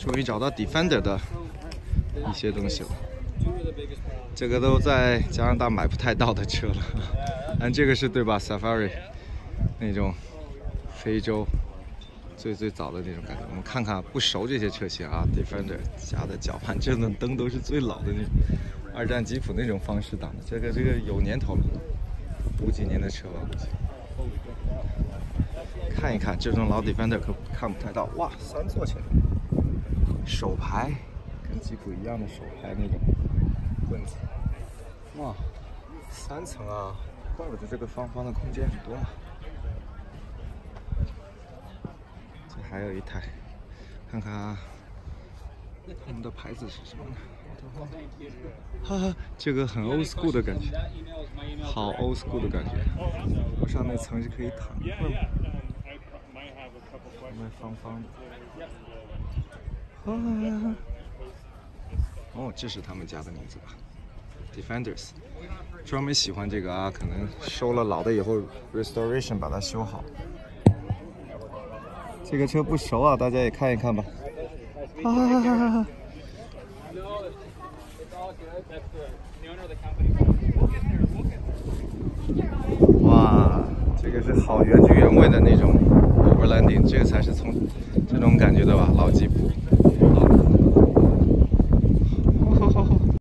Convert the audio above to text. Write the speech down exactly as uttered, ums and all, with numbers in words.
终于找到 Defender 的一些东西了。这个都在加拿大买不太到的车了，但这个是对吧 ？Safari 那种非洲最最早的那种感觉。我们看看不熟这些车型啊 ，Defender 加的绞盘，这种灯都是最老的那种二战吉普那种方式挡的。这个这个有年头了，五几年的车吧，估计。看一看这种老 Defender 可看不太到。哇，三座前面，手排跟吉普一样的手排那种棍子。哇，三层啊，怪不得这个方方的空间很多啊。这还有一台，看看啊，他们的牌子是什么呢？哈哈，这个很 old school 的感觉，好 old school 的感觉。楼上那层是可以躺一会儿，外面方方的。啊，哦，这是他们家的名字吧 ？Defenders， 专门喜欢这个啊，可能收了老的以后 restoration 把它修好。这个车不熟啊，大家也看一看吧。哈哈哈哈哈！哇，这个是好原汁原味的那种 overlanding， 这个才是从这种感觉的吧，老吉普。